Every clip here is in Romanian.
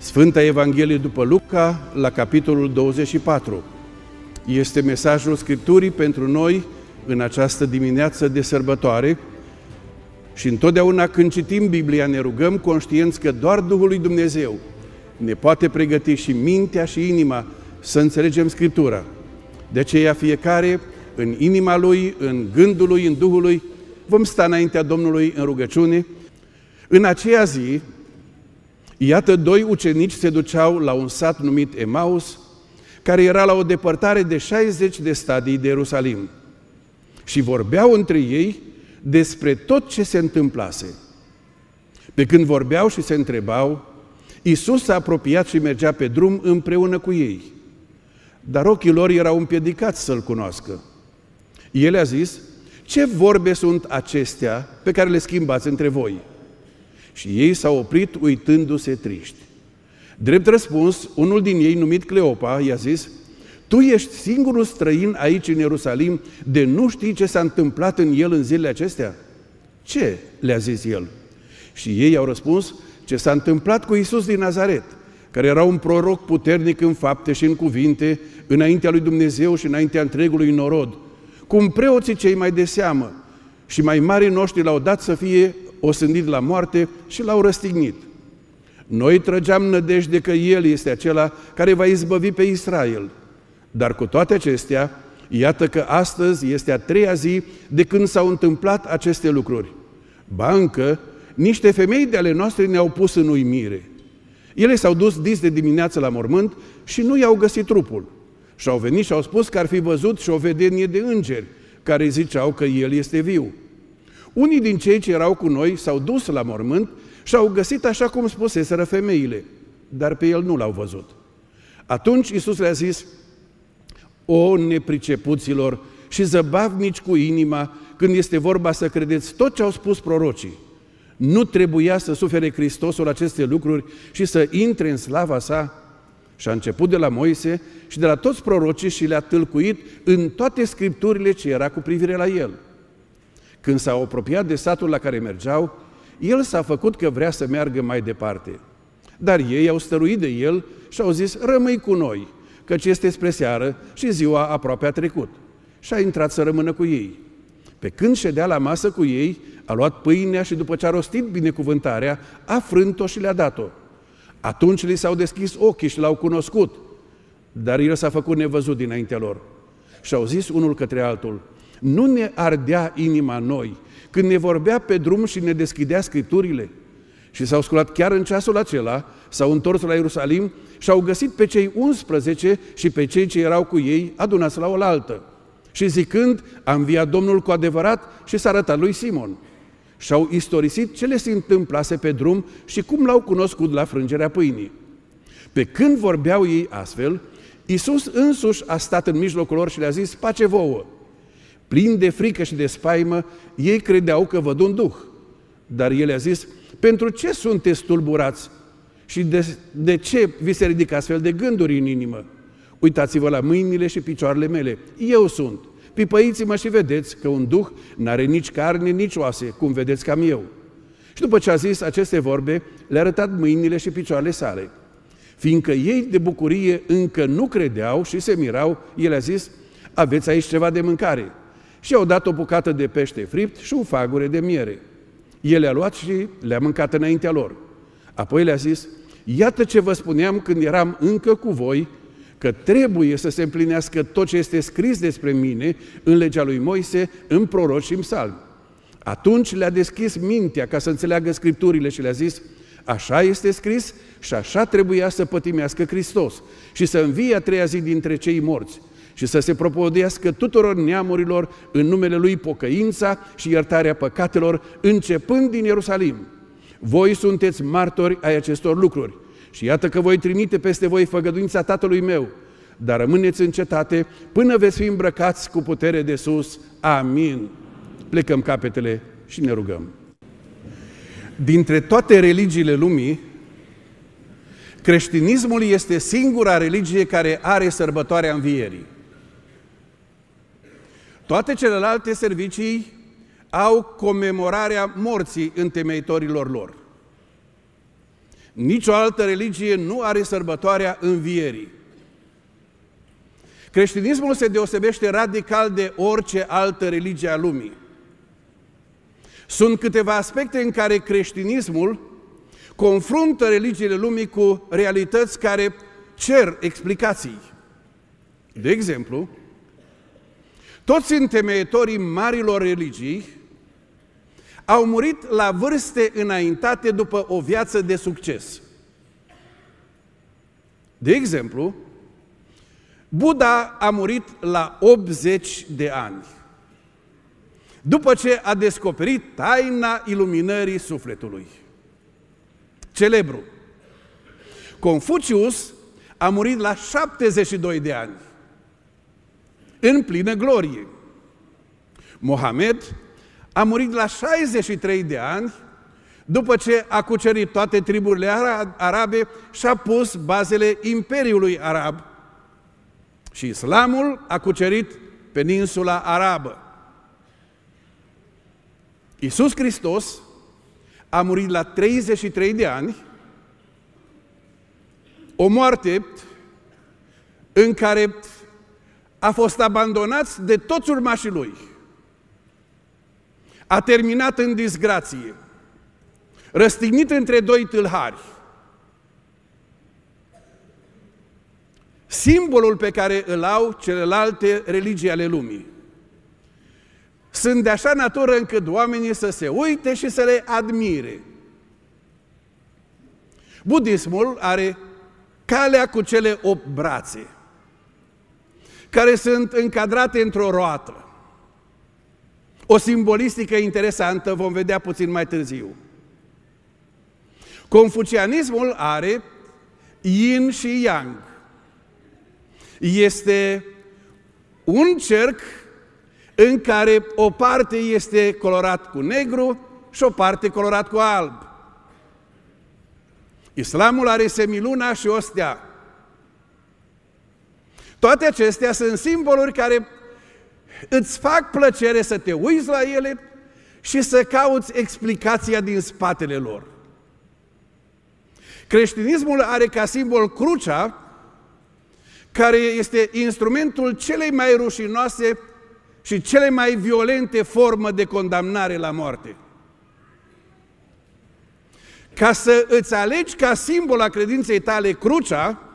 Sfânta Evanghelie după Luca, la capitolul 24. Este mesajul Scripturii pentru noi în această dimineață de sărbătoare și întotdeauna când citim Biblia ne rugăm conștienți că doar Duhul lui Dumnezeu ne poate pregăti și mintea și inima să înțelegem Scriptura. De aceea fiecare în inima lui, în gândul lui, în Duhul lui, vom sta înaintea Domnului în rugăciune. În aceea zi, iată, doi ucenici se duceau la un sat numit Emaus, care era la o depărtare de 60 de stadii de Ierusalim. Și vorbeau între ei despre tot ce se întâmplase. Pe când vorbeau și se întrebau, Iisus s-a apropiat și mergea pe drum împreună cu ei. Dar ochii lor erau împiedicați să-L cunoască. El a zis, ce vorbe sunt acestea pe care le schimbați între voi? Și ei s-au oprit uitându-se triști. Drept răspuns, unul din ei, numit Cleopa, i-a zis, tu ești singurul străin aici în Ierusalim, de nu știi ce s-a întâmplat în el în zilele acestea? Ce? Le-a zis el. Și ei au răspuns, ce s-a întâmplat cu Iisus din Nazaret, care era un proroc puternic în fapte și în cuvinte, înaintea lui Dumnezeu și înaintea întregului norod, cum preoții cei mai de seamă și mai mari noștri l-au dat să fie osândit la moarte și l-au răstignit. Noi trăgeam nădejde că El este acela care va izbăvi pe Israel. Dar cu toate acestea, iată că astăzi este a treia zi de când s-au întâmplat aceste lucruri. Ba încă, niște femei de ale noastre ne-au pus în uimire. Ele s-au dus dis de dimineață la mormânt și nu i-au găsit trupul. Și au venit și au spus că ar fi văzut și o vedenie de îngeri, care ziceau că El este viu. Unii din cei ce erau cu noi s-au dus la mormânt și au găsit așa cum spuseseră femeile, dar pe El nu l-au văzut. Atunci Iisus le-a zis, o nepricepuților și zăbavnici cu inima, când este vorba să credeți tot ce au spus prorocii. Nu trebuia să sufere Hristosul aceste lucruri și să intre în slava sa? Și a început de la Moise și de la toți prorocii și le-a tâlcuit în toate scripturile ce era cu privire la El. Când s-au apropiat de satul la care mergeau, El s-a făcut că vrea să meargă mai departe. Dar ei au stăruit de El și au zis, rămâi cu noi, căci este spre seară și ziua aproape a trecut. Și a intrat să rămână cu ei. Pe când ședea la masă cu ei, a luat pâinea și după ce a rostit binecuvântarea, a frânt-o și le-a dat-o. Atunci li s-au deschis ochii și l-au cunoscut, dar El s-a făcut nevăzut dinaintea lor. Și au zis unul către altul, nu ne ardea inima noi când ne vorbea pe drum și ne deschidea Scripturile? Și s-au sculat chiar în ceasul acela, s-au întors la Ierusalim și au găsit pe cei 11 și pe cei ce erau cu ei adunați la oaltă. Și zicând, a înviat Domnul cu adevărat și s-a arătat lui Simon. Și-au istorisit ce le se întâmplase pe drum și cum l-au cunoscut la frângerea pâinii. Pe când vorbeau ei astfel, Iisus însuși a stat în mijlocul lor și le-a zis, pace vouă! Plini de frică și de spaimă, ei credeau că văd un duh. Dar El a zis, pentru ce sunteți tulburați și de ce vi se ridică astfel de gânduri în inimă? Uitați-vă la mâinile și picioarele mele, eu sunt. Pipăiți-mă și vedeți că un duh n-are nici carne, nici oase, cum vedeți că am eu. Și după ce a zis aceste vorbe, le-a arătat mâinile și picioarele sale. Fiindcă ei de bucurie încă nu credeau și se mirau, El a zis, aveți aici ceva de mâncare. Și i-au dat o bucată de pește fript și un fagure de miere. El le-a luat și le-a mâncat înaintea lor. Apoi le-a zis, iată ce vă spuneam când eram încă cu voi, că trebuie să se împlinească tot ce este scris despre mine în legea lui Moise, în proroci și în psalmi. Atunci le-a deschis mintea ca să înțeleagă Scripturile și le-a zis, așa este scris și așa trebuia să pătimească Hristos și să învie a treia zi dintre cei morți și să se propovăduiască tuturor neamurilor în numele Lui pocăința și iertarea păcatelor, începând din Ierusalim. Voi sunteți martori ai acestor lucruri. Și iată că voi trimite peste voi făgăduința Tatălui meu, dar rămâneți în cetate până veți fi îmbrăcați cu putere de sus. Amin. Plecăm capetele și ne rugăm. Dintre toate religiile lumii, creștinismul este singura religie care are sărbătoarea învierii. Toate celelalte servicii au comemorarea morții întemeitorilor lor. Nicio altă religie nu are sărbătoarea învierii. Creștinismul se deosebește radical de orice altă religie a lumii. Sunt câteva aspecte în care creștinismul confruntă religiile lumii cu realități care cer explicații. De exemplu, toți întemeietorii marilor religii au murit la vârste înaintate după o viață de succes. De exemplu, Buddha a murit la 80 de ani, după ce a descoperit taina iluminării sufletului. Celebru. Confucius a murit la 72 de ani, în plină glorie. Mohamed a murit la 63 de ani, după ce a cucerit toate triburile arabe și a pus bazele Imperiului Arab. Și islamul a cucerit peninsula arabă. Iisus Hristos a murit la 33 de ani, o moarte în care a fost abandonat de toți urmașii lui. A terminat în disgrație, răstignit între doi tâlhari. Simbolul pe care îl au celelalte religii ale lumii. Sunt de așa natură încât oamenii să se uite și să le admire. Budismul are calea cu cele 8 brațe, care sunt încadrate într-o roată. O simbolistică interesantă, vom vedea puțin mai târziu. Confucianismul are yin și yang. Este un cerc în care o parte este colorat cu negru și o parte colorat cu alb. Islamul are semiluna și o stea. Toate acestea sunt simboluri care îți fac plăcere să te uiți la ele și să cauți explicația din spatele lor. Creștinismul are ca simbol crucea, care este instrumentul celei mai rușinoase și cele mai violente formă de condamnare la moarte. Ca să îți alegi ca simbol a credinței tale crucea,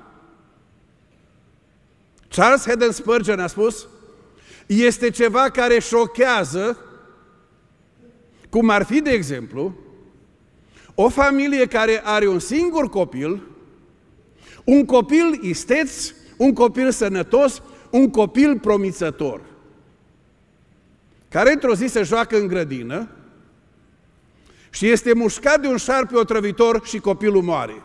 Charles Haddon Spurgeon a spus, este ceva care șochează, cum ar fi, de exemplu, o familie care are un singur copil, un copil isteț, un copil sănătos, un copil promițător, care într-o zi se joacă în grădină și este mușcat de un șarpe otrăvitor și copilul moare.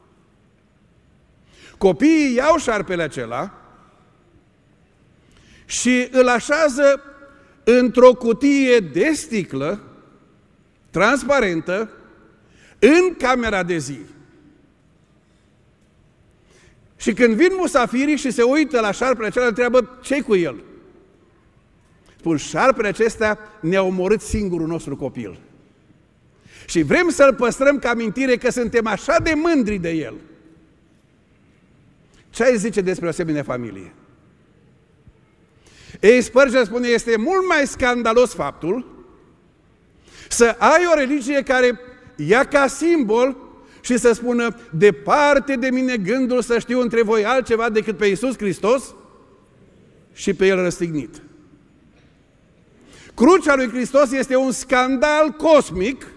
Copiii iau șarpele acela și îl așează într-o cutie de sticlă, transparentă, în camera de zi. Și când vin musafirii și se uită la șarpele acela, întreabă, ce-i cu el? Spun, șarpele acesta ne-a omorât singurul nostru copil. Și vrem să-l păstrăm ca amintire că suntem așa de mândri de el. Ce ai zice despre o asemenea familie? Ei, Spurgeon spune, este mult mai scandalos faptul să ai o religie care ia ca simbol și să spună, departe de mine gândul să știu între voi altceva decât pe Iisus Hristos și pe El răstignit. Crucea lui Hristos este un scandal cosmic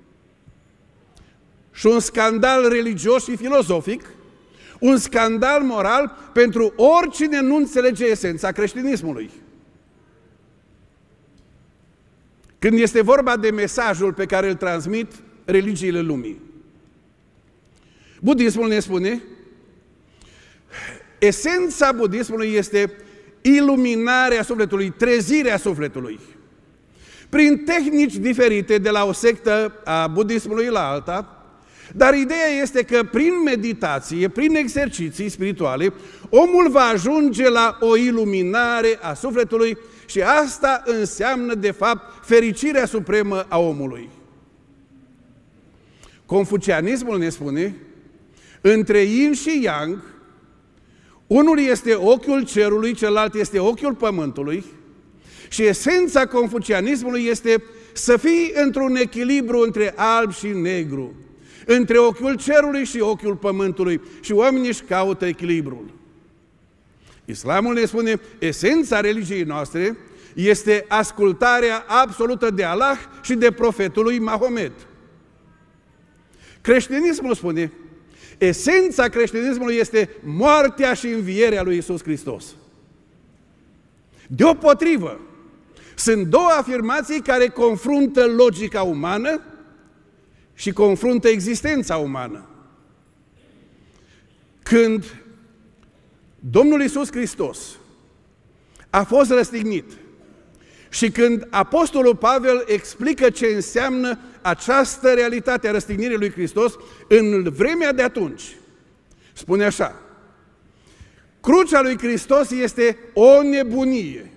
și un scandal religios și filozofic, un scandal moral pentru oricine nu înțelege esența creștinismului. Când este vorba de mesajul pe care îl transmit religiile lumii. Budismul ne spune, esența budismului este iluminarea sufletului, trezirea sufletului. Prin tehnici diferite de la o sectă a budismului la alta, dar ideea este că prin meditație, prin exerciții spirituale, omul va ajunge la o iluminare a sufletului și asta înseamnă, de fapt, fericirea supremă a omului. Confucianismul ne spune între yin și yang, unul este ochiul cerului, celălalt este ochiul pământului și esența confucianismului este să fii într-un echilibru între alb și negru, între ochiul cerului și ochiul pământului și oamenii își caută echilibrul. Islamul ne spune, esența religiei noastre este ascultarea absolută de Allah și de profetul lui Mahomed. Creștinismul spune, esența creștinismului este moartea și învierea lui Iisus Hristos. Deopotrivă, sunt două afirmații care confruntă logica umană și confruntă existența umană. Când Domnul Iisus Hristos a fost răstignit și când Apostolul Pavel explică ce înseamnă această realitate a răstignirii lui Hristos în vremea de atunci, spune așa: crucea lui Hristos este o nebunie.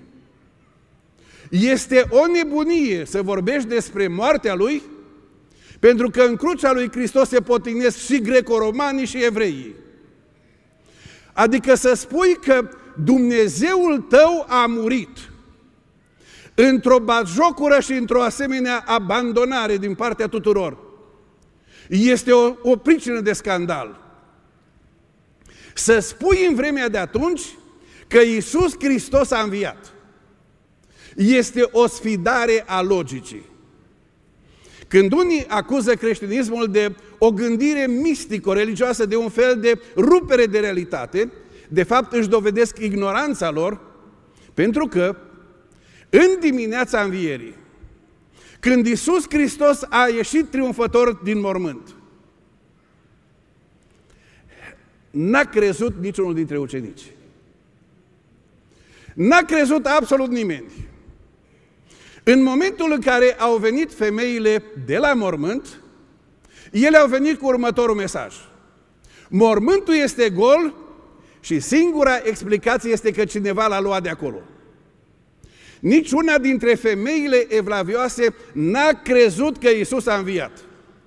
Este o nebunie să vorbești despre moartea lui, pentru că în crucea lui Hristos se potignesc și greco-romanii și evreii. Adică să spui că Dumnezeul tău a murit într-o batjocură și într-o asemenea abandonare din partea tuturor, este o pricină de scandal. Să spui în vremea de atunci că Iisus Hristos a înviat este o sfidare a logicii. Când unii acuză creștinismul de o gândire mistico-religioasă, de un fel de rupere de realitate, de fapt își dovedesc ignoranța lor, pentru că în dimineața învierii, când Iisus Hristos a ieșit triumfător din mormânt, n-a crezut niciunul dintre ucenici. N-a crezut absolut nimeni. În momentul în care au venit femeile de la mormânt, ele au venit cu următorul mesaj: mormântul este gol și singura explicație este că cineva l-a luat de acolo. Niciuna dintre femeile evlavioase n-a crezut că Iisus a înviat.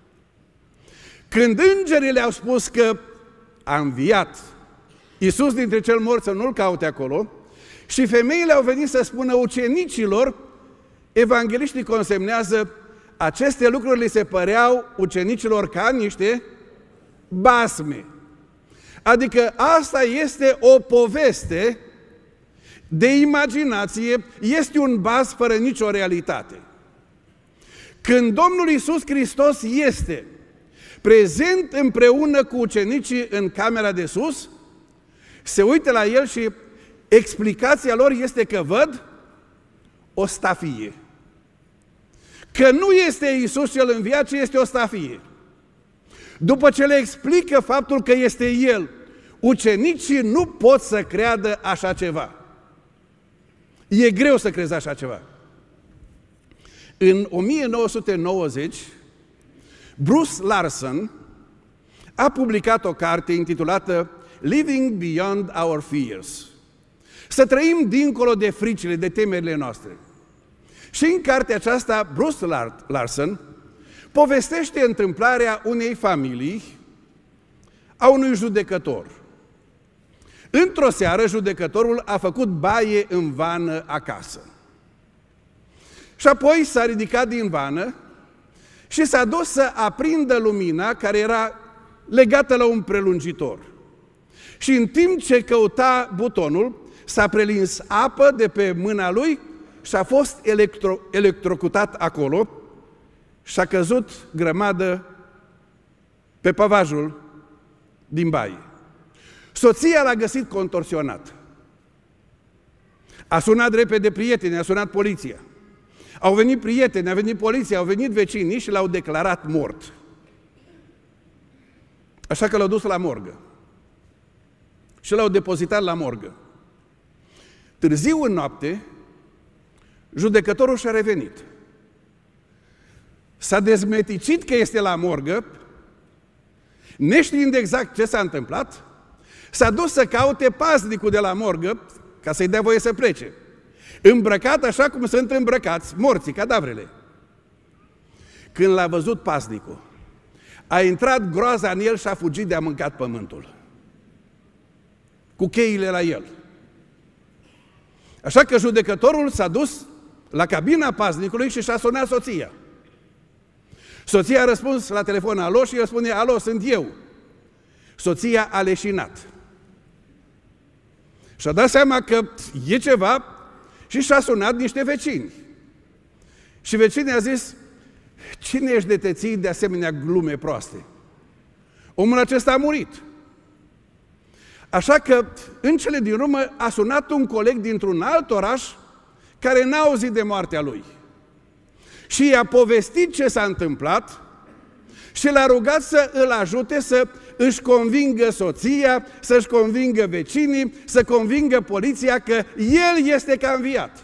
Când îngerii le-au spus că a înviat Iisus dintre cel morți, să nu-l caute acolo, și femeile au venit să spună ucenicilor, evangeliștii consemnează, aceste lucruri li se păreau ucenicilor ca niște basme. Adică asta este o poveste de imaginație, este un bas fără nicio realitate. Când Domnul Iisus Hristos este prezent împreună cu ucenicii în camera de sus, se uită la el și explicația lor este că văd o stafie. Că nu este Iisus cel înviat, ci este o stafie. După ce le explică faptul că este El, ucenicii nu pot să creadă așa ceva. E greu să crezi așa ceva. În 1990, Bruce Larson a publicat o carte intitulată Living Beyond Our Fears. Să trăim dincolo de fricile, de temerile noastre. Și în cartea aceasta, Bruce Larson povestește întâmplarea unei familii, a unui judecător. Într-o seară, judecătorul a făcut baie în vană acasă. Și apoi s-a ridicat din vană și s-a dus să aprindă lumina care era legată la un prelungitor. Și în timp ce căuta butonul, s-a prelins apă de pe mâna lui și a fost electrocutat acolo și a căzut grămadă pe pavajul din baie. Soția l-a găsit contorsionat. A sunat repede prieteni, a sunat poliția. Au venit prieteni, a venit poliția, au venit vecinii și l-au declarat mort. Așa că l-au dus la morgă. Și l-au depozitat la morgă. Târziu în noapte, judecătorul și-a revenit. S-a dezmeticit că este la morgă, neștiind exact ce s-a întâmplat, s-a dus să caute paznicul de la morgă ca să-i dea voie să plece. Îmbrăcat așa cum sunt îmbrăcați morții, cadavrele. Când l-a văzut paznicul, A intrat groaza în el și a fugit de a mâncat pământul. Cu cheile la el. Așa că judecătorul s-a dus la cabina paznicului și și-a sunat soția. Soția a răspuns la telefon, alo, și el spune, alo, sunt eu. Soția a leșinat. Și-a dat seama că e ceva și și-a sunat niște vecini. Și vecinii a zis, cine ești de te ții de asemenea glume proaste? Omul acesta a murit. Așa că, în cele din urmă, a sunat un coleg dintr-un alt oraș care n-a auzit de moartea lui. Și i-a povestit ce s-a întâmplat și l-a rugat să îl ajute să își convingă soția, să-și convingă vecinii, să convingă poliția că el este ca înviat.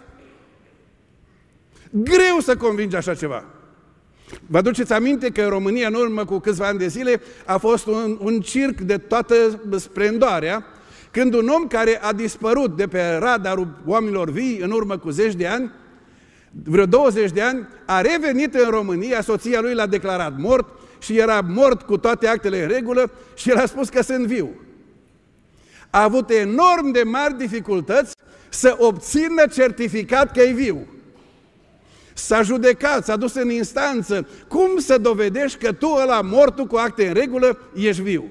Greu să convingi așa ceva. Vă aduceți aminte că în România, în urmă cu câțiva ani de zile, a fost un circ de toată splendoarea, când un om care a dispărut de pe radarul oamenilor vii în urmă cu 10 de ani, vreo 20 de ani, a revenit în România, soția lui l-a declarat mort și era mort cu toate actele în regulă și el a spus că sunt viu. A avut enorm de mari dificultăți să obțină certificat că e viu. S-a judecat, s-a dus în instanță. Cum să dovedești că tu, ăla mortul cu acte în regulă, ești viu?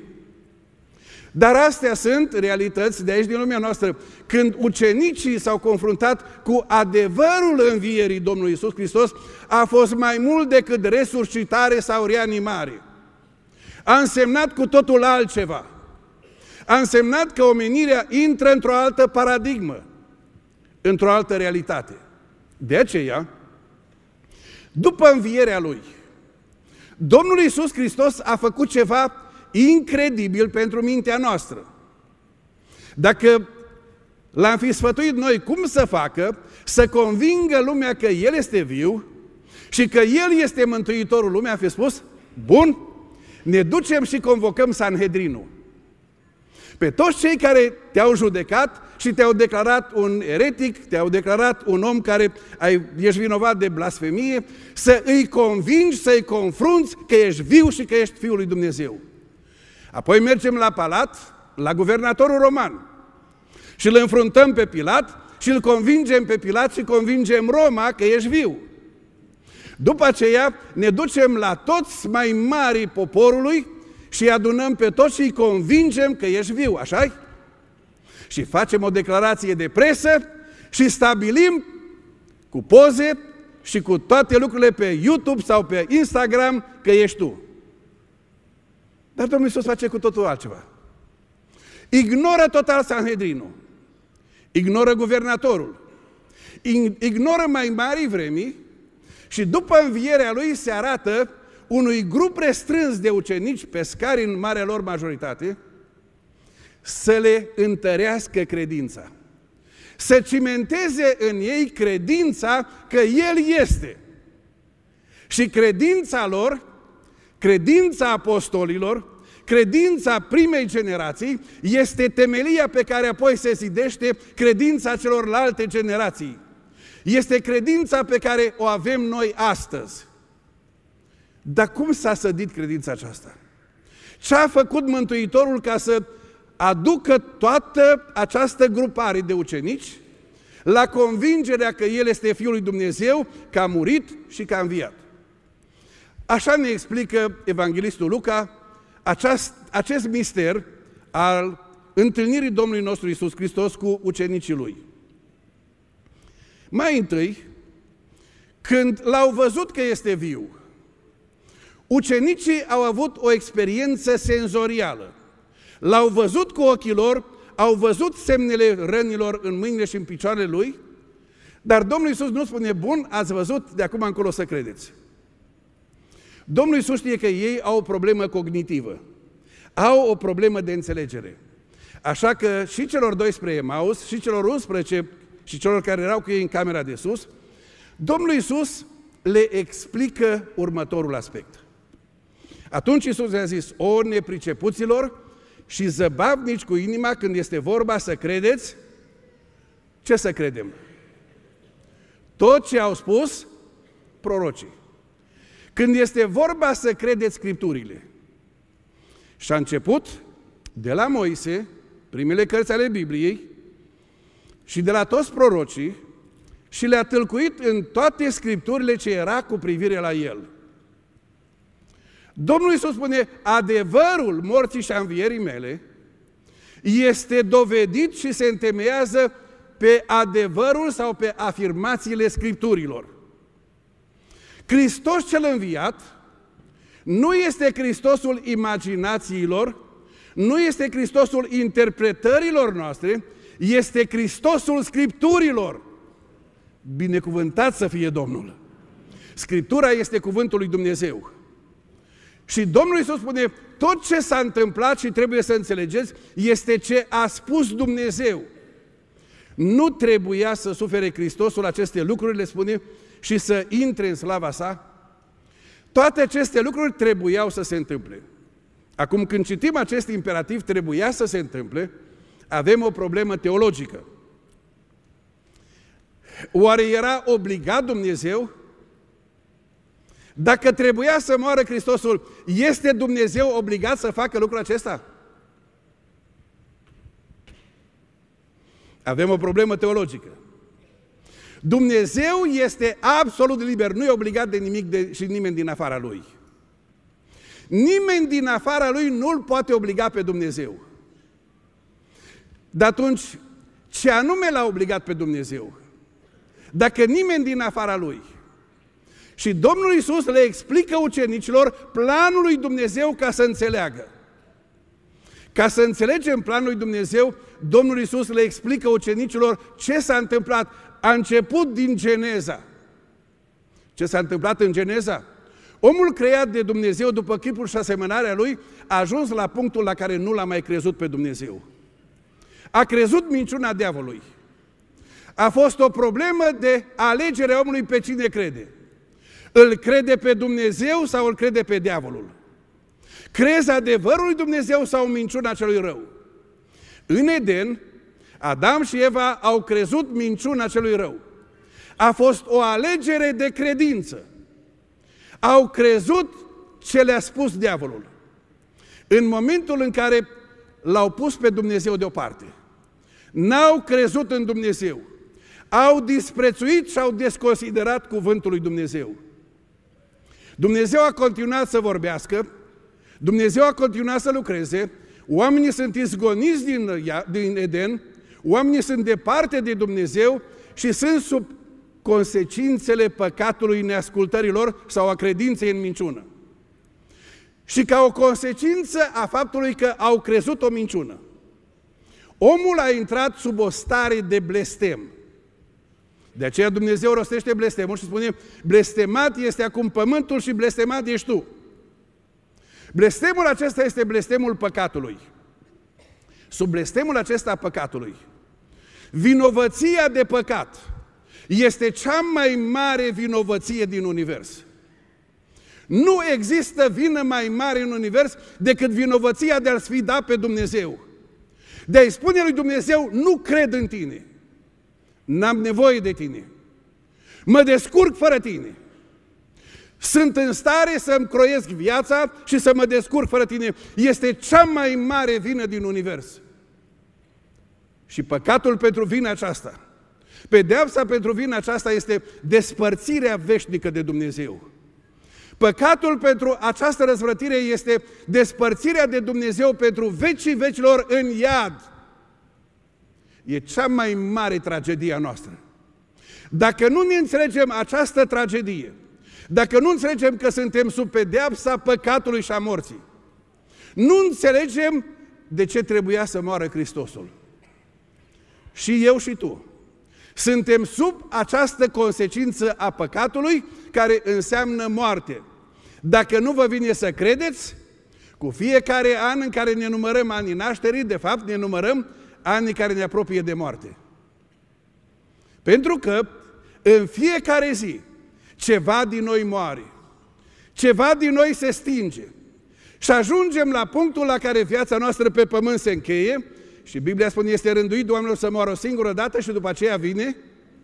Dar astea sunt realități de aici din lumea noastră. Când ucenicii s-au confruntat cu adevărul învierii Domnului Iisus Hristos, a fost mai mult decât resuscitare sau reanimare. A însemnat cu totul altceva. A însemnat că omenirea intră într-o altă paradigmă, într-o altă realitate. De aceea, după învierea Lui, Domnul Iisus Hristos a făcut ceva incredibil pentru mintea noastră. Dacă l-am fi sfătuit noi cum să facă, să convingă lumea că El este viu și că El este Mântuitorul lumii, a fi spus, bun, ne ducem și convocăm Sanhedrinul. Pe toți cei care te-au judecat și te-au declarat un eretic, te-au declarat un om care ești vinovat de blasfemie, să îi convingi, să-i confrunți că ești viu și că ești Fiul lui Dumnezeu. Apoi mergem la palat, la guvernatorul roman și îl înfruntăm pe Pilat și îl convingem pe Pilat și convingem Roma că ești viu. După aceea ne ducem la toți mai mari poporului și îi adunăm pe toți și îi convingem că ești viu, așa-i? Și facem o declarație de presă și stabilim cu poze și cu toate lucrurile pe YouTube sau pe Instagram că ești tu. Dar Domnul Iisus face cu totul altceva. Ignoră total Sanhedrinul, ignoră guvernatorul, ignoră mai mari vremii și după învierea Lui se arată unui grup restrâns de ucenici, pescari în marea lor majoritate, să le întărească credința, să cimenteze în ei credința că El este. Și credința lor, credința apostolilor, credința primei generații este temelia pe care apoi se zidește credința celorlalte generații. Este credința pe care o avem noi astăzi. Dar cum s-a sădit credința aceasta? Ce a făcut Mântuitorul ca să aducă toată această grupare de ucenici la convingerea că El este Fiul lui Dumnezeu, că a murit și că a înviat? Așa ne explică evanghelistul Luca acest mister al întâlnirii Domnului nostru Iisus Hristos cu ucenicii Lui. Mai întâi, când l-au văzut că este viu, ucenicii au avut o experiență senzorială. L-au văzut cu ochii lor, au văzut semnele rănilor în mâinile și în picioarele Lui, dar Domnul Iisus nu spune, bun, ați văzut, de acum încolo să credeți. Domnul Iisus știe că ei au o problemă cognitivă, au o problemă de înțelegere. Așa că și celor 12 Emaus, și celor 11 și celor care erau cu ei în camera de sus, Domnul Iisus le explică următorul aspect. Atunci Iisus le-a zis, o nepricepuților și zăbavnici cu inima când este vorba să credeți, ce să credem? Tot ce au spus prorocii. Când este vorba să credeți Scripturile, Și a început de la Moise, primele cărți ale Bibliei, și de la toți prorocii, și le-a tâlcuit în toate scripturile ce era cu privire la el. Domnul Iisus spune, adevărul morții și a învierii mele este dovedit și se întemeiază pe adevărul sau pe afirmațiile Scripturilor. Hristos cel înviat nu este Hristosul imaginațiilor, nu este Hristosul interpretărilor noastre, este Hristosul Scripturilor. Binecuvântat să fie Domnul! Scriptura este cuvântul lui Dumnezeu. Și Domnul Iisus spune, tot ce s-a întâmplat și trebuie să înțelegeți, este ce a spus Dumnezeu. Nu trebuia să sufere Hristosul aceste lucruri, le spune, și să intre în slava sa. Toate aceste lucruri trebuiau să se întâmple. Acum, când citim acest imperativ, trebuia să se întâmple, avem o problemă teologică. Oare era obligat Dumnezeu? Dacă trebuia să moară Hristosul, este Dumnezeu obligat să facă lucrul acesta? Avem o problemă teologică. Dumnezeu este absolut liber, nu e obligat de nimic și nimeni din afara Lui. Nimeni din afara Lui nu-L poate obliga pe Dumnezeu. Dar atunci, ce anume L-a obligat pe Dumnezeu? Dacă nimeni din afara Lui. Și Domnul Iisus le explică ucenicilor planul lui Dumnezeu ca să înțeleagă. Ca să înțelegem planul lui Dumnezeu, Domnul Iisus le explică ucenicilor ce s-a întâmplat. A început din Geneza. Ce s-a întâmplat în Geneza? Omul creat de Dumnezeu după chipul și asemănarea lui a ajuns la punctul la care nu l-a mai crezut pe Dumnezeu. A crezut minciuna diavolului. A fost o problemă de alegere a omului pe cine crede. Îl crede pe Dumnezeu sau îl crede pe diavolul? Crezi adevărul lui Dumnezeu sau minciuna celui rău? În Eden, Adam și Eva au crezut minciuna celui rău. A fost o alegere de credință. Au crezut ce le-a spus diavolul. În momentul în care l-au pus pe Dumnezeu deoparte, n-au crezut în Dumnezeu. Au disprețuit și au desconsiderat cuvântul lui Dumnezeu. Dumnezeu a continuat să vorbească, Dumnezeu a continuat să lucreze, oamenii sunt izgoniți din Eden, oamenii sunt departe de Dumnezeu și sunt sub consecințele păcatului neascultărilor sau a credinței în minciună. Și ca o consecință a faptului că au crezut o minciună, omul a intrat sub o stare de blestem. De aceea Dumnezeu rostește blestemul și spune, blestemat este acum pământul și blestemat ești tu. Blestemul acesta este blestemul păcatului. Sub blestemul acesta a păcatului, vinovăția de păcat este cea mai mare vinovăție din univers. Nu există vină mai mare în univers decât vinovăția de a-L sfida pe Dumnezeu. De a-i spune lui Dumnezeu, nu cred în tine. N-am nevoie de tine. Mă descurc fără tine. Sunt în stare să-mi croiesc viața și să mă descurc fără tine. Este cea mai mare vină din univers. Și păcatul pentru vina aceasta, pedeapsa pentru vina aceasta este despărțirea veșnică de Dumnezeu. Păcatul pentru această răzvrătire este despărțirea de Dumnezeu pentru vecii vecilor în iad. E cea mai mare tragedie a noastră. Dacă nu ne înțelegem această tragedie, dacă nu înțelegem că suntem sub pedeapsa păcatului și a morții, nu înțelegem de ce trebuia să moară Hristosul. Și eu și tu suntem sub această consecință a păcatului care înseamnă moarte. Dacă nu vă vine să credeți, cu fiecare an în care ne numărăm anii nașterii, de fapt ne numărăm anii care ne apropie de moarte. Pentru că în fiecare zi ceva din noi moare, ceva din noi se stinge și ajungem la punctul la care viața noastră pe pământ se încheie și Biblia spune este rânduit oamenilor să moară o singură dată și după aceea vine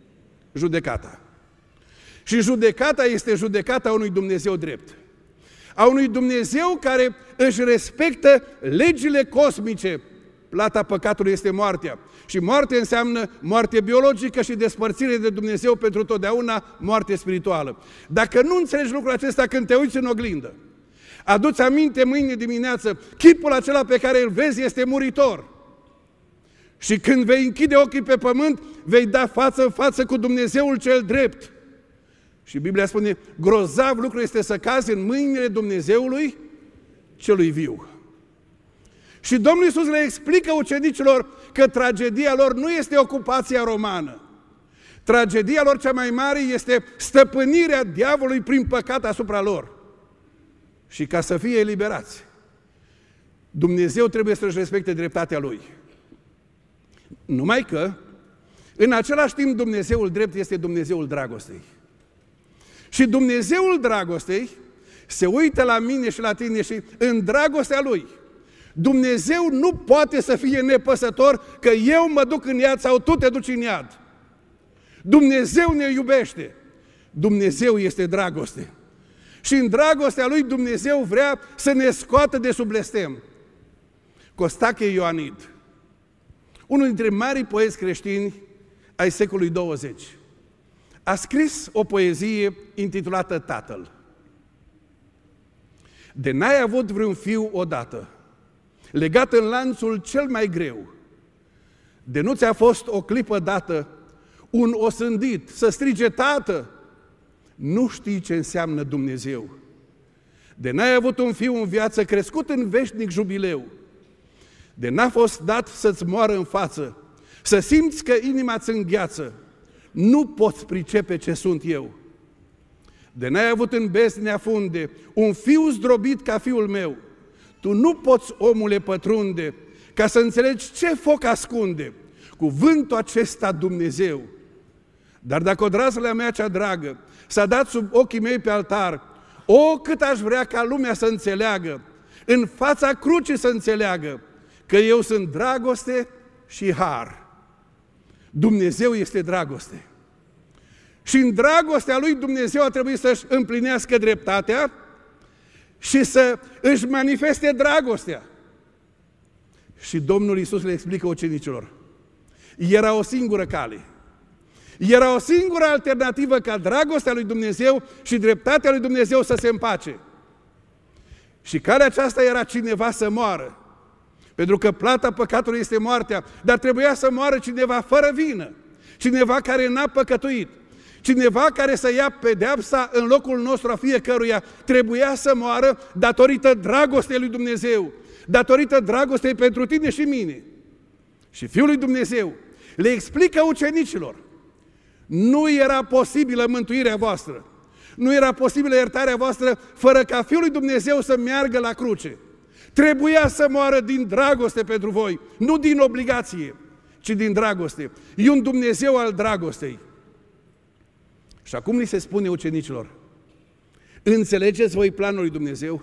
judecata. Și judecata este judecata unui Dumnezeu drept. a unui Dumnezeu care își respectă legile cosmice. Plata păcatului este moartea. Și moarte înseamnă moarte biologică și despărțire de Dumnezeu pentru totdeauna, moarte spirituală. Dacă nu înțelegi lucrul acesta când te uiți în oglindă, adu-ți aminte mâine dimineață, chipul acela pe care îl vezi este muritor. Și când vei închide ochii pe pământ, vei da față în față cu Dumnezeul cel drept. Și Biblia spune, grozav lucru este să cazi în mâinile Dumnezeului celui viu. Și Domnul Iisus le explică ucenicilor că tragedia lor nu este ocupația romană. Tragedia lor cea mai mare este stăpânirea diavolului prin păcat asupra lor. Și ca să fie eliberați, Dumnezeu trebuie să-și respecte dreptatea Lui. Numai că, în același timp, Dumnezeul drept este Dumnezeul dragostei. Și Dumnezeul dragostei se uită la mine și la tine și în dragostea Lui. Dumnezeu nu poate să fie nepăsător că eu mă duc în iad sau tu te duci în iad. Dumnezeu ne iubește. Dumnezeu este dragoste. Și în dragostea Lui Dumnezeu vrea să ne scoată de sub blestem. Costache Ioanid, unul dintre marii poeți creștini ai secolului 20, a scris o poezie intitulată Tatăl. De n-ai avut vreun fiu odată, legat în lanțul cel mai greu, de nu ți-a fost o clipă dată un osândit să strige Tată, nu știi ce înseamnă Dumnezeu. De n-ai avut un fiu în viață crescut în veșnic jubileu, de n-a fost dat să-ți moară în față, să simți că inima-ți îngheață, nu poți pricepe ce sunt eu. De n-ai avut în beznea funde un fiu zdrobit ca fiul meu, tu nu poți, omule, pătrunde ca să înțelegi ce foc ascunde cuvântul acesta Dumnezeu. Dar dacă odrazlea mea cea dragă s-a dat sub ochii mei pe altar, o, cât aș vrea ca lumea să înțeleagă, în fața crucii să înțeleagă, că eu sunt dragoste și har. Dumnezeu este dragoste. Și în dragostea Lui Dumnezeu a trebuit să-și împlinească dreptatea și să își manifeste dragostea. Și Domnul Iisus le explică ucenicilor. Era o singură cale. Era o singură alternativă ca dragostea lui Dumnezeu și dreptatea lui Dumnezeu să se împace. Și calea aceasta era cineva să moară. Pentru că plata păcatului este moartea, dar trebuia să moară cineva fără vină. Cineva care n-a păcătuit. Cineva care să ia pedeapsa în locul nostru a fiecăruia. Trebuia să moară datorită dragostei lui Dumnezeu. Datorită dragostei pentru tine și mine. Și Fiul lui Dumnezeu le explică ucenicilor. Nu era posibilă mântuirea voastră. Nu era posibilă iertarea voastră fără ca Fiul lui Dumnezeu să meargă la cruce. Trebuia să moară din dragoste pentru voi, nu din obligație, ci din dragoste. E un Dumnezeu al dragostei. Și acum li se spune ucenicilor, înțelegeți voi planul lui Dumnezeu?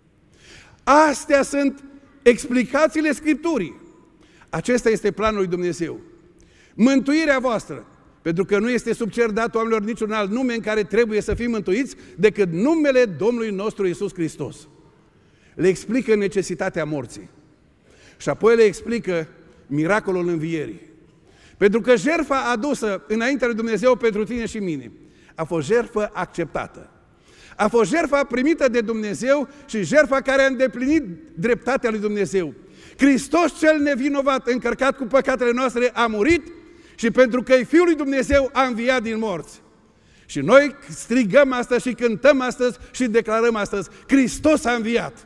Astea sunt explicațiile Scripturii. Acesta este planul lui Dumnezeu. Mântuirea voastră, pentru că nu este sub cer dat oamenilor niciun alt nume în care trebuie să fim mântuiți decât numele Domnului nostru Iisus Hristos. Le explică necesitatea morții. Și apoi le explică miracolul învierii. Pentru că jertfa adusă înaintea lui Dumnezeu pentru tine și mine a fost jertfă acceptată. A fost jertfa primită de Dumnezeu și jertfa care a îndeplinit dreptatea lui Dumnezeu. Hristos cel nevinovat, încărcat cu păcatele noastre, a murit și pentru că e Fiul lui Dumnezeu a înviat din morți. Și noi strigăm astăzi și cântăm astăzi și declarăm astăzi, Hristos a înviat.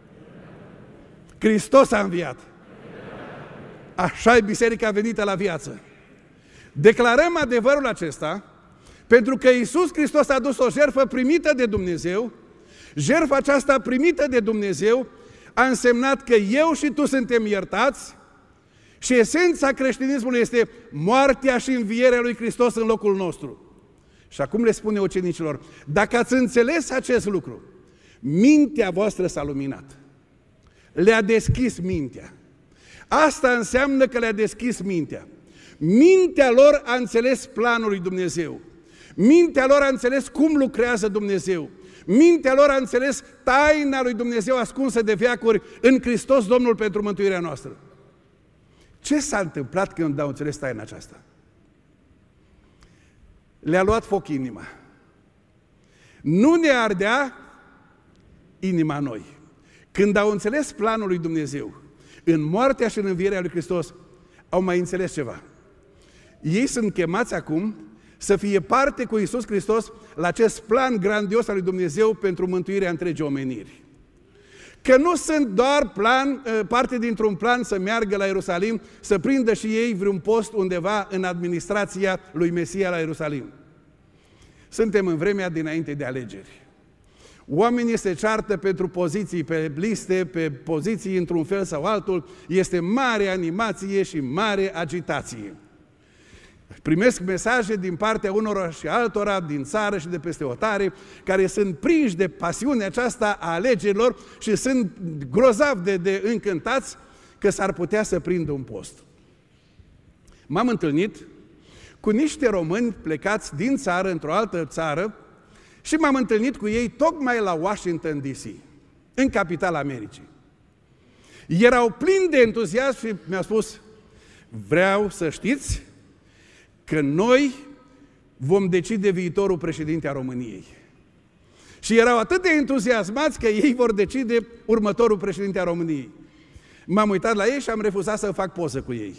Hristos a înviat. Așa e biserica venită la viață. Declarăm adevărul acesta pentru că Iisus Hristos a adus o jertfă primită de Dumnezeu. Jertfa aceasta primită de Dumnezeu a însemnat că eu și tu suntem iertați și esența creștinismului este moartea și învierea lui Hristos în locul nostru. Și acum le spune ucenicilor, dacă ați înțeles acest lucru, mintea voastră s-a luminat. Le-a deschis mintea. Asta înseamnă că le-a deschis mintea. Mintea lor a înțeles planul lui Dumnezeu. Mintea lor a înțeles cum lucrează Dumnezeu. Mintea lor a înțeles taina lui Dumnezeu ascunsă de veacuri în Hristos Domnul pentru mântuirea noastră. Ce s-a întâmplat când au înțeles taina aceasta? Le-a luat foc inima. Nu ne ardea inima noi. Când au înțeles planul lui Dumnezeu, în moartea și în învierea lui Hristos, au mai înțeles ceva. Ei sunt chemați acum să fie parte cu Iisus Hristos la acest plan grandios al lui Dumnezeu pentru mântuirea întregii omeniri. Că nu sunt doar parte dintr-un plan să meargă la Ierusalim, să prindă și ei vreun post undeva în administrația lui Mesia la Ierusalim. Suntem în vremea dinainte de alegeri. Oamenii se ceartă pentru poziții pe liste, pe poziții într-un fel sau altul. Este mare animație și mare agitație. Primesc mesaje din partea unora și altora, din țară și de peste hotare, care sunt prinși de pasiunea aceasta a alegerilor și sunt grozav de încântați că s-ar putea să prindă un post. M-am întâlnit cu niște români plecați din țară într-o altă țară și m-am întâlnit cu ei tocmai la Washington DC, în capitala Americii. Erau plini de entuziasm și mi-au spus: vreau să știți că noi vom decide viitorul președinte a României. Și erau atât de entuziasmați că ei vor decide următorul președinte a României. M-am uitat la ei și am refuzat să fac poză cu ei.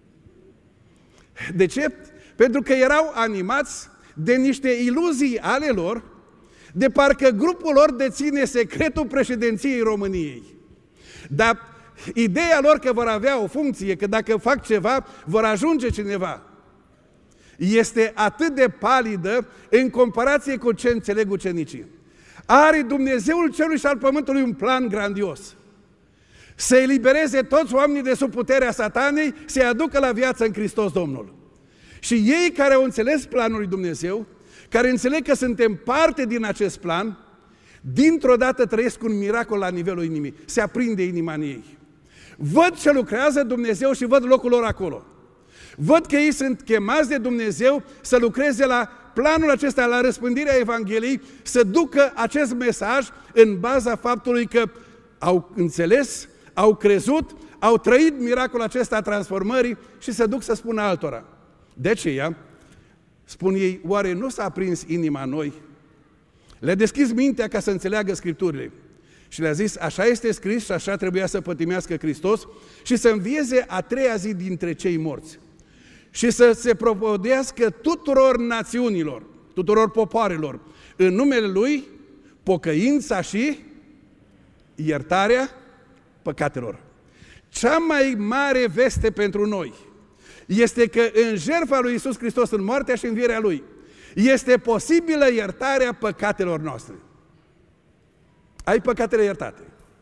De ce? Pentru că erau animați de niște iluzii ale lor, de parcă grupul lor deține secretul președinției României. Dar ideea lor că vor avea o funcție, că dacă fac ceva, vor ajunge cineva, este atât de palidă în comparație cu ce înțeleg ucenicii. Are Dumnezeul cerului și al pământului un plan grandios. Să elibereze toți oamenii de sub puterea Satanei, să-i aducă la viață în Hristos Domnul. Și ei care au înțeles planul lui Dumnezeu, care înțeleg că suntem parte din acest plan, dintr-o dată trăiesc un miracol la nivelul inimii. Se aprinde inima în ei. Văd ce lucrează Dumnezeu și văd locul lor acolo. Văd că ei sunt chemați de Dumnezeu să lucreze la planul acesta, la răspândirea Evangheliei, să ducă acest mesaj în baza faptului că au înțeles, au crezut, au trăit miracolul acesta a transformării și se duc să spună altora. De aceea, spun ei, oare nu s-a aprins inima noi? Le-a deschis mintea ca să înțeleagă Scripturile. Și le-a zis, așa este scris și așa trebuia să pătimească Hristos și să învieze a treia zi dintre cei morți. Și să se propovăduiască tuturor națiunilor, tuturor popoarelor, în numele Lui, pocăința și iertarea păcatelor. Cea mai mare veste pentru noi este că în jertfa lui Iisus Hristos, în moartea și învierea Lui, este posibilă iertarea păcatelor noastre. Ai păcatele iertate.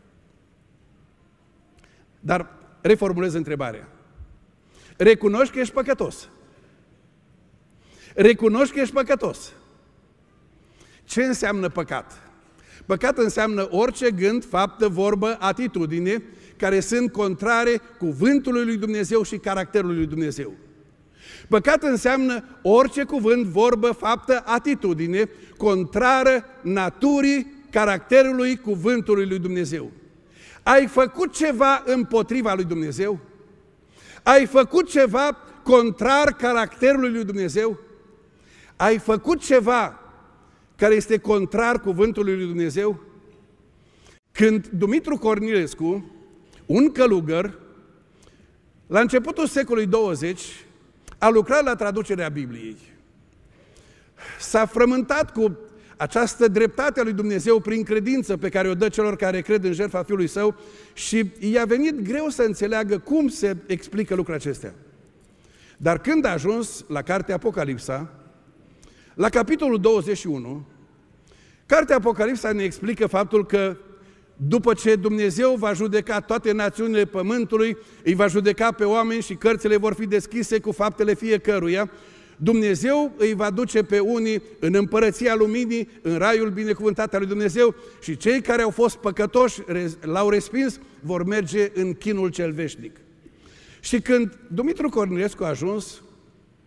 Dar reformulez întrebarea. Recunoști că ești păcătos. Recunoști că ești păcătos. Ce înseamnă păcat? Păcat înseamnă orice gând, faptă, vorbă, atitudine care sunt contrare cuvântului lui Dumnezeu și caracterului lui Dumnezeu. Păcat înseamnă orice cuvânt, vorbă, faptă, atitudine contrară naturii, caracterului, cuvântului lui Dumnezeu. Ai făcut ceva împotriva lui Dumnezeu? Ai făcut ceva contrar caracterului lui Dumnezeu? Ai făcut ceva care este contrar cuvântului lui Dumnezeu? Când Dumitru Cornilescu, un călugăr, la începutul secolului 20, a lucrat la traducerea Bibliei. S-a frământat cu această dreptate a lui Dumnezeu prin credință pe care o dă celor care cred în jertfa Fiului Său și i-a venit greu să înțeleagă cum se explică lucrurile acestea. Dar când a ajuns la cartea Apocalipsa, la capitolul 21, cartea Apocalipsa ne explică faptul că după ce Dumnezeu va judeca toate națiunile pământului, îi va judeca pe oameni și cărțile vor fi deschise cu faptele fiecăruia, Dumnezeu îi va duce pe unii în împărăția luminii, în raiul binecuvântat al lui Dumnezeu și cei care au fost păcătoși, l-au respins, vor merge în chinul cel veșnic. Și când Dumitru Cornilescu a ajuns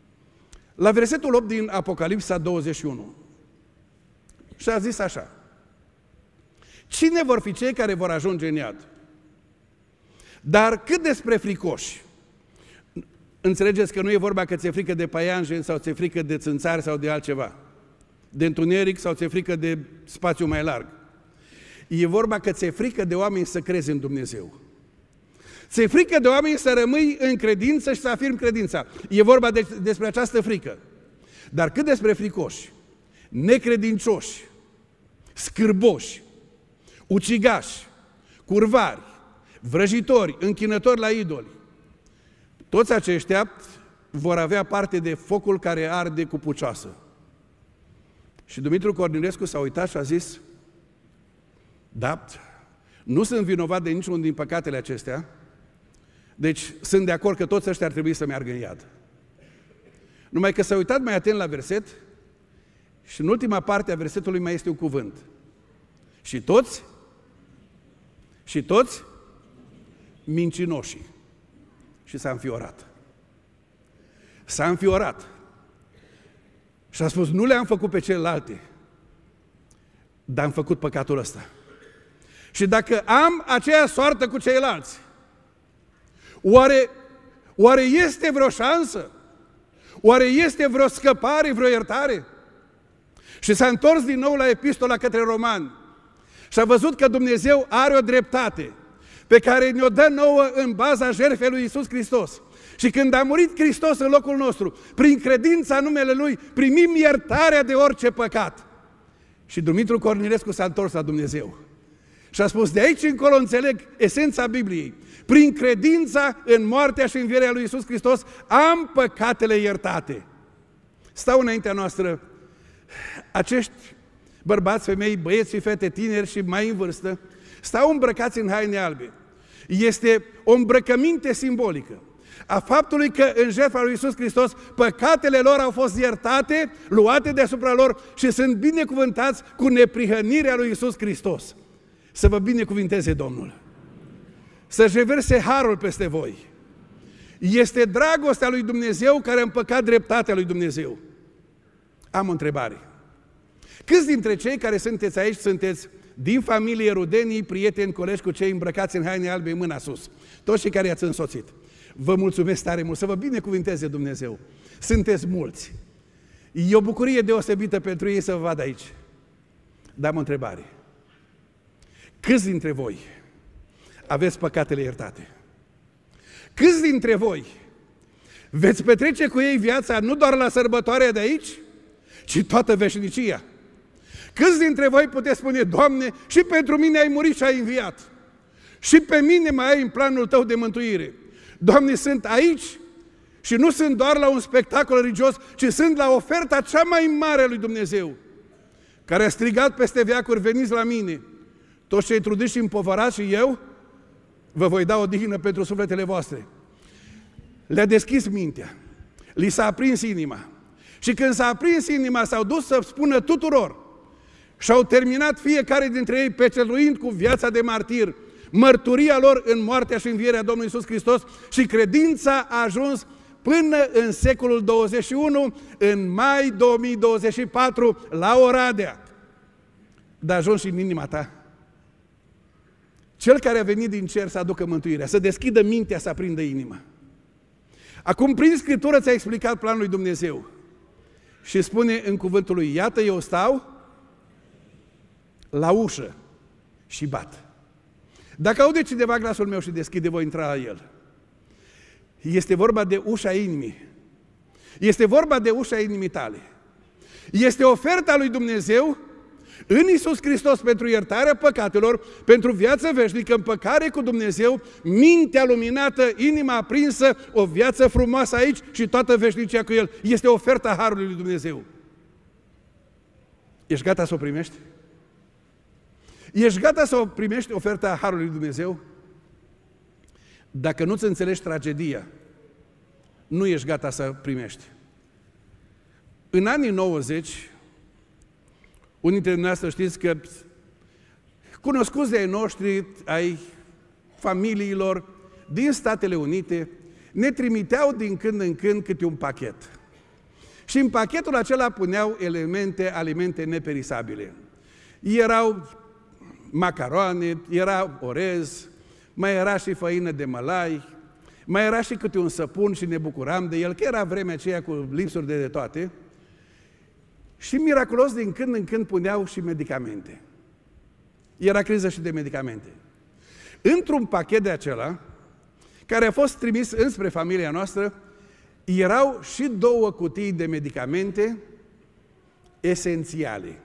la versetul 8 din Apocalipsa 21 și a zis așa: Cine vor fi cei care vor ajunge în iad? Dar cât despre fricoși? Înțelegeți că nu e vorba că ți-e frică de paianjen sau ți-e frică de țânțari sau de altceva, de întuneric sau ți-e frică de spațiu mai larg. E vorba că ți-e frică de oameni să crezi în Dumnezeu. Ți-e frică de oameni să rămâi în credință și să afirmi credința. E vorba despre această frică. Dar cât despre fricoși, necredincioși, scârboși, ucigași, curvari, vrăjitori, închinători la idoli, toți aceștia vor avea parte de focul care arde cu pucioasă. Și Dumitru Cornilescu s-a uitat și a zis: da, nu sunt vinovat de niciunul din păcatele acestea, deci sunt de acord că toți ăștia ar trebui să meargă în iad. Numai că s-a uitat mai atent la verset și în ultima parte a versetului mai este un cuvânt. Și toți mincinoșii. Și s-a înfiorat. S-a înfiorat. Și a spus: nu le-am făcut pe celelalte, dar am făcut păcatul ăsta. Și dacă am aceeași soartă cu ceilalți, oare este vreo șansă? Oare este vreo scăpare, vreo iertare? Și s-a întors din nou la epistola către Romani și a văzut că Dumnezeu are o dreptate pe care ne-o dă nouă în baza jertfei lui Iisus Hristos. Și când a murit Hristos în locul nostru, prin credința în numele Lui, primim iertarea de orice păcat. Și Dumitru Cornilescu s-a întors la Dumnezeu. Și a spus: de aici încolo înțeleg esența Bibliei. Prin credința în moartea și învierea lui Iisus Hristos am păcatele iertate. Stau înaintea noastră acești bărbați, femei, băieți și fete, tineri și mai în vârstă, stau îmbrăcați în haine albe. Este o îmbrăcăminte simbolică a faptului că în jertfa lui Iisus Hristos păcatele lor au fost iertate, luate deasupra lor și sunt binecuvântați cu neprihănirea lui Iisus Hristos. Să vă binecuvinteze Domnul! Să-și reverse harul peste voi. Este dragostea lui Dumnezeu care a împăcat dreptatea lui Dumnezeu. Am o întrebare. Câți dintre cei care sunteți aici sunteți din familie, rudenii, prieteni, colegi cu cei îmbrăcați în haine albe, mâna sus? Toți cei care i-ați însoțit. Vă mulțumesc tare mult, să vă binecuvinteze Dumnezeu. Sunteți mulți. E o bucurie deosebită pentru ei să vă vadă aici. Dar am o întrebare. Câți dintre voi aveți păcatele iertate? Câți dintre voi veți petrece cu ei viața nu doar la sărbătoarea de aici, ci toată veșnicia? Câți dintre voi puteți spune: Doamne, și pentru mine ai murit și ai înviat, și pe mine mai ai în planul Tău de mântuire? Doamne, sunt aici și nu sunt doar la un spectacol religios, ci sunt la oferta cea mai mare a lui Dumnezeu, care a strigat peste veacuri: veniți la mine, toți cei trudiți și împovărați, și eu vă voi da odihnă pentru sufletele voastre. Le-a deschis mintea, li s-a aprins inima. Și când s-a aprins inima, s-au dus să spună tuturor și au terminat fiecare dintre ei peceluind cu viața de martir mărturia lor în moartea și învierea Domnului Iisus Hristos, și credința a ajuns până în secolul 21, în mai 2024, la Oradea. Dar a ajuns și în inima ta. Cel care a venit din cer să aducă mântuirea, să deschidă mintea, să aprindă inima. Acum, prin Scriptură ți-a explicat planul lui Dumnezeu și spune în cuvântul lui: iată, eu stau la ușă și bat. Dacă aude cineva glasul meu și deschide, voi intra la el. Este vorba de ușa inimii. Este vorba de ușa inimii tale. Este oferta lui Dumnezeu în Iisus Hristos pentru iertarea păcatelor, pentru viață veșnică, împăcare cu Dumnezeu, mintea luminată, inima aprinsă, o viață frumoasă aici și toată veșnicia cu El. Este oferta harului lui Dumnezeu. Ești gata să o primești? Ești gata să o primești, oferta harului lui Dumnezeu? Dacă nu-ți înțelegi tragedia, nu ești gata să primești. În anii 90, unii dintre dumneavoastră știți că cunoscuți de ai noștri, ai familiilor din Statele Unite, ne trimiteau din când în când câte un pachet. Și în pachetul acela puneau alimente neperisabile. Erau macaroane, era orez, mai era și făină de mălai, mai era și câte un săpun și ne bucuram de el, că era vremea aceea cu lipsuri de toate. Și miraculos, din când în când puneau și medicamente. Era criză și de medicamente. Într-un pachet de acela, care a fost trimis înspre familia noastră, erau și 2 cutii de medicamente esențiale.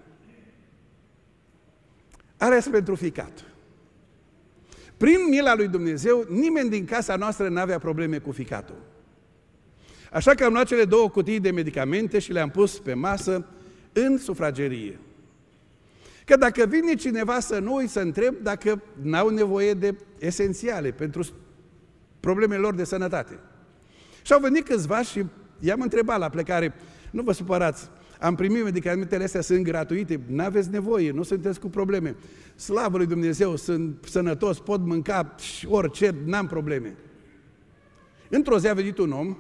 Ales pentru ficat. Prin mila lui Dumnezeu, nimeni din casa noastră n-avea probleme cu ficatul. Așa că am luat cele 2 cutii de medicamente și le-am pus pe masă în sufragerie. Că dacă vine cineva să nu să întreb dacă n-au nevoie de esențiale pentru problemele lor de sănătate. Și au venit câțiva și i-am întrebat la plecare, nu vă supărați, am primit medicamentele astea, sunt gratuite, n-aveți nevoie, nu sunteți cu probleme. Slavă lui Dumnezeu, sunt sănătos, pot mânca orice, n-am probleme. Într-o zi a venit un om,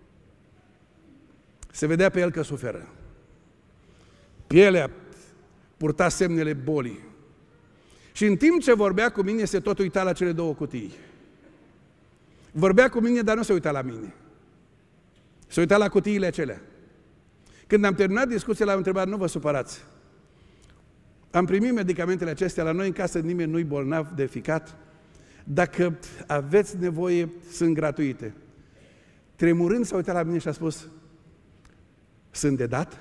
se vedea pe el că suferă. Pielea purta semnele bolii. Și în timp ce vorbea cu mine, se tot uita la cele 2 cutii. Vorbea cu mine, dar nu se uita la mine. Se uita la cutiile acelea. Când am terminat discuția, l-am întrebat, nu vă supărați. Am primit medicamentele acestea la noi în casă, nimeni nu-i bolnav de ficat. Dacă aveți nevoie, sunt gratuite. Tremurând, s-a uitat la mine și a spus, sunt de dat?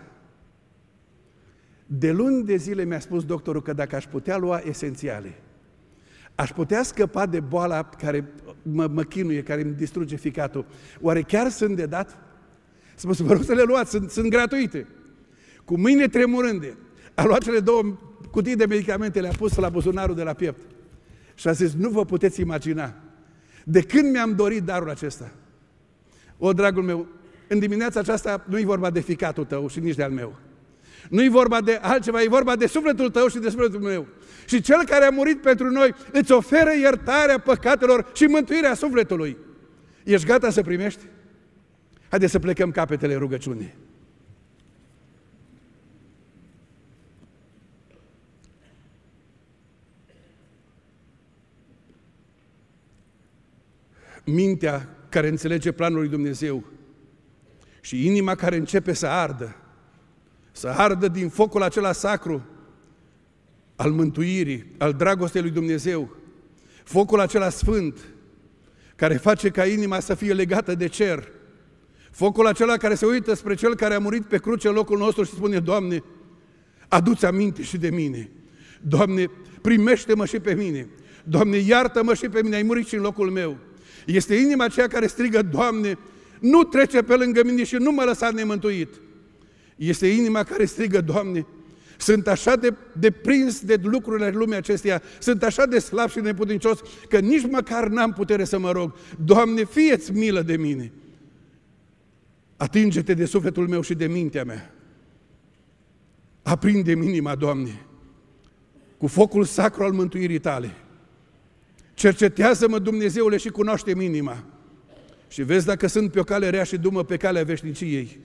De luni de zile mi-a spus doctorul că dacă aș putea lua esențiale, aș putea scăpa de boala care mă chinuie, care îmi distruge ficatul. Oare chiar sunt de dat? Spus, vă rog să le luați, sunt gratuite. Cu mâine tremurânde, a luat cele 2 cutii de medicamente, le-a pus la buzunarul de la piept. Și a zis, nu vă puteți imagina de când mi-am dorit darul acesta. O, dragul meu, în dimineața aceasta nu e vorba de ficatul tău și nici de al meu. Nu e vorba de altceva, e vorba de sufletul tău și de sufletul meu. Și Cel care a murit pentru noi îți oferă iertarea păcatelor și mântuirea sufletului. Ești gata să primești? Haideți să plecăm capetele rugăciunii. Mintea care înțelege planul lui Dumnezeu și inima care începe să ardă din focul acela sacru al mântuirii, al dragostei lui Dumnezeu, focul acela sfânt care face ca inima să fie legată de cer, focul acela care se uită spre Cel care a murit pe cruce în locul nostru și spune, Doamne, adu-ți aminte și de mine. Doamne, primește-mă și pe mine. Doamne, iartă-mă și pe mine, ai murit și în locul meu. Este inima aceea care strigă, Doamne, nu trece pe lângă mine și nu mă lăsa nemântuit. Este inima care strigă, Doamne, sunt așa de deprins de lucrurile lumii acesteia, sunt așa de slab și neputincios, că nici măcar n-am putere să mă rog. Doamne, fie-ți milă de mine. Atinge-te de sufletul meu și de mintea mea. Aprinde-mi inima, Doamne, cu focul sacru al mântuirii Tale. Cercetează-mă, Dumnezeule, și cunoaște-mi inima. Și vezi dacă sunt pe o cale rea și du-mă pe calea veșniciei.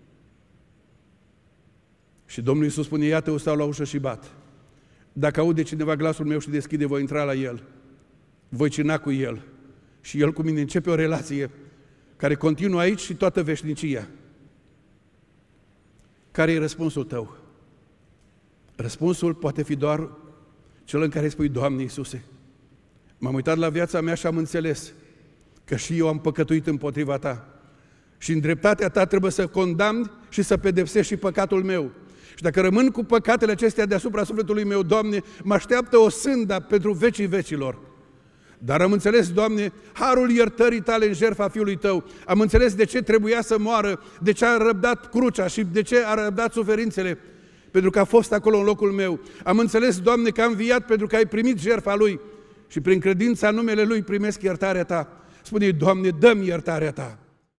Și Domnul Iisus spune, iată, eu stau la ușă și bat. Dacă aude cineva glasul meu și deschide, voi intra la el. Voi cina cu el. Și el cu mine începe o relație care continuă aici și toată veșnicia. Care e răspunsul tău? Răspunsul poate fi doar cel în care spui, Doamne Iisuse, m-am uitat la viața mea și am înțeles că și eu am păcătuit împotriva Ta. Și în dreptatea Ta trebuie să condamn și să pedepsești și păcatul meu. Și dacă rămân cu păcatele acestea deasupra sufletului meu, Doamne, mă așteaptă o sânda pentru vecii vecilor. Dar am înțeles, Doamne, harul iertării Tale în jertfa Fiului Tău. Am înțeles de ce trebuia să moară, de ce a răbdat crucea și de ce a răbdat suferințele, pentru că a fost acolo în locul meu. Am înțeles, Doamne, că a înviat pentru că ai primit jertfa Lui și prin credința în numele Lui primesc iertarea Ta. Spune-i, Doamne, dă-mi iertarea Ta.